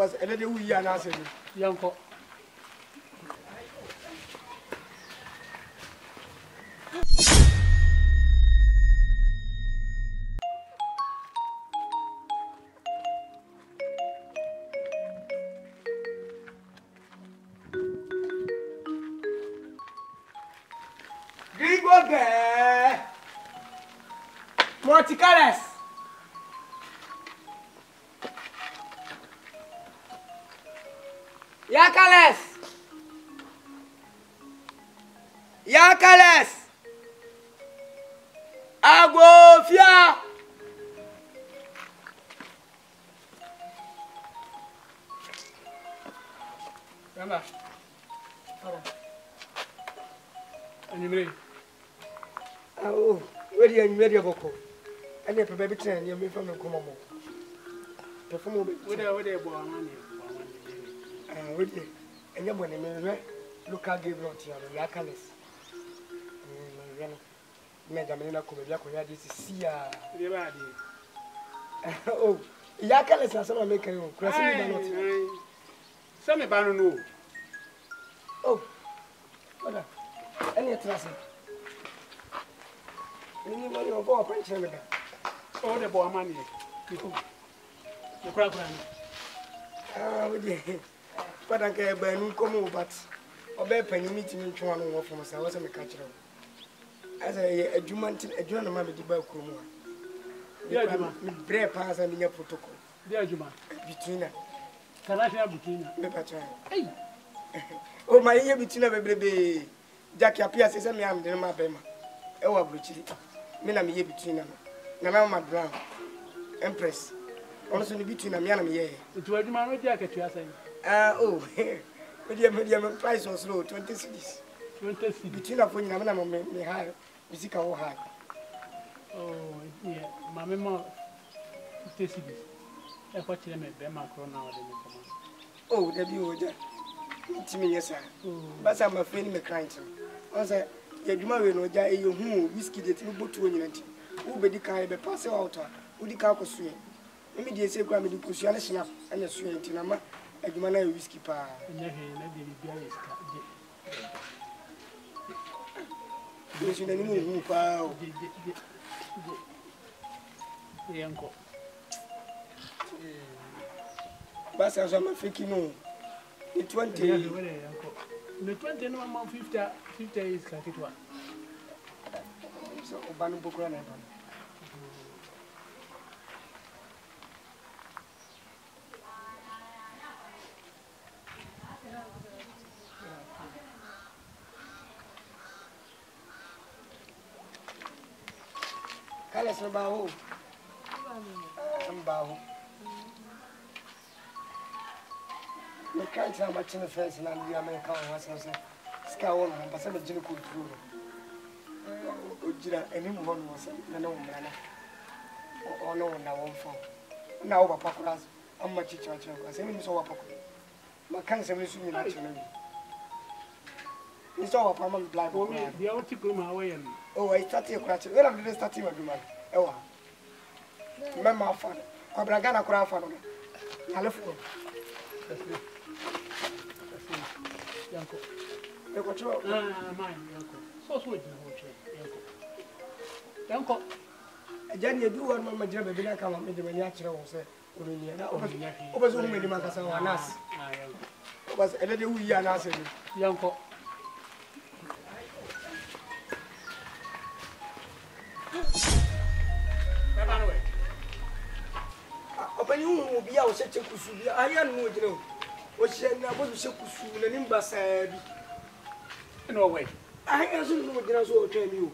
was another we are answering. Young Multicolors. Yakalas. Yakalas. Agofia. Remember. And you ready? Oh, ready and ready of a and if a baby train, you may from the common. Perform with a boy, and your money may look at Gabriel to your Yakalas. Medamina Kuya, this is Sia. Oh, Yakalas are some making you. Some about no. Oh, what? Any trust. Any money of our pension. Oh, the boy money. The crap. Ah, but I can't buy no come but obey penny meeting in one from us. I wasn't a catcher. As a jumantin, a journal mammy de Belcromo. Yeah, bread pass and your protocol. Dear Juma, between us. Can I have between us? Oh, my ear between a baby. Jackie appears as a man, then my bema. Oh, Brucci. Mina me between them. Now, my brown Empress. Also, between a man and me. It was my jacket, you are saying. Oh, medium price was low 20 cities. 20 cities between a phone and me high, musical high. Oh, yeah, my mamma 50 cities. I watch them at Macron now. Oh, the view, Timmy, yes, sir. But I'm a friend, me crying. I said, you know, you whiskey that you put to an who be the kind of pass out, who the car was swing. Immediately say, Grammy, the cushion and a swing to Nama, a human whiskey pa. You should move out. The uncle. But as I'm a freaking no. The 20, the 20 no 50 is like it was. So, Obano Bokran. Kalas na baho. Ang baho. I can't tell much in the face and the American was a scowl and pass a genical through. Any one was no man. Oh, no, now one phone. Now, Paparas, how much each other was any so up. My cancer is in the it's all upon my black woman. The old to go my way and oh, I started a crash. Where am I starting with you? Oh, remember my father. I'm going to cry for him. I love you. Yanko. You got your mine, Yanko. So sweet, Yanko. Jenny, do one more job, and I come up with the natural say, over so many months on us. Was a little we are answering, Yanko. Open you will be our such a kusu. I am no know. What she had never to say kusu and imbassad. No way. I answer no dinner so tell you.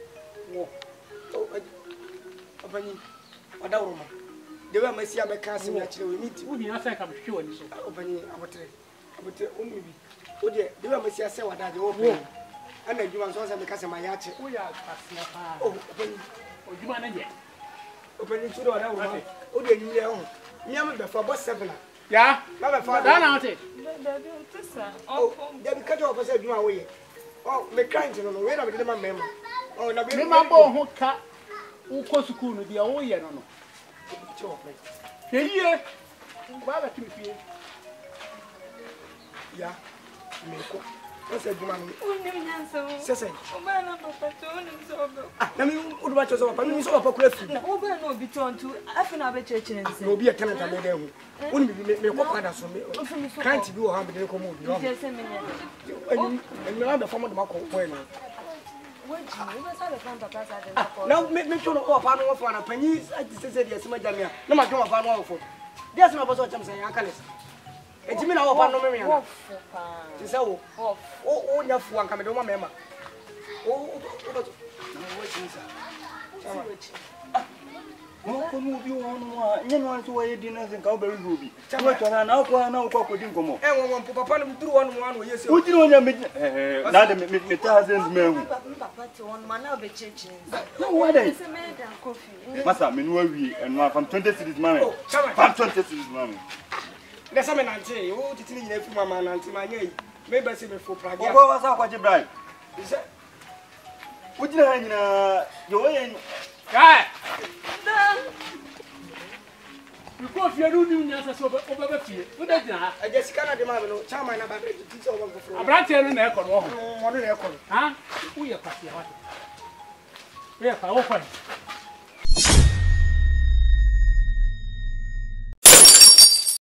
Open you. I don't know. They were my see my cousin actually we meet. We are like I'm sure. Open you. But only be. Oh dear, they were my see I say what I open. And then you want to because of my yacht. We are oh, open. Oh, you manage it. Open it to the other. Oh, dear, you know. Yammer for bus 7. Yeah, my father. Oh, they will cut off as you are away. Oh, make kind to know where I did my member. Oh, now remember who cut who goes to school with the old year. No, here, Baba kimi fie. Ya. Meko. Ose djuma no. Unim nyanso. Sese. Oba na papa to unim so be. Ah, na mi odu ba cho so papa, mi so papa kura fi. Na oba na obi tontu, afi na be chechire nse. Na obi e tenant be dey hu. Unim me ko pada so me. Can't be o ha be dey ko mu obi. Je se me ne. Eni na be famo de makọ boy na. Weji, oba sa be kan papa sa de ko. Na me cho no o pa no wo fa na panyi sese de asima jamia. Na ma dwo fa no wo fo. De asima bo so cham se yan kales. Ejimi na wo pa no me ya. Ti se wo. O nya fu anka me de wo ma mema. O ba to. Na wo chi sa. Chama. Mo ko mu bi wo no a nye no anso waye di na se ka wo be ru obi. Wo twa na ko na ko ko di nkomo. Wo papa no duru wonu wonu yesi. Wo jiro nya me na de me ta hazen me hu. Papa to won ma na be chechire nse. No wa dey. Se me da coffee. Masa me no awie eno afam 20 cities mama. Fam 20 cities mama. Lesa me nante, o titini nyina fi mama nante ma nya yi. Me ba se me fo pragia. Wo wa sa kwaje bribe. Ise. Wo jira ha nyina yo ye. Kai. Da. Because you don't do nyasa so over fie. Wo da jina ha. Aje sika na de ma be no, chama na ba be titi o ba go fro. Abrante no na ekọ no ho. Mo no na ekọ. Ha? Wo ye kwase ha. Wo ye kwa wo kwa.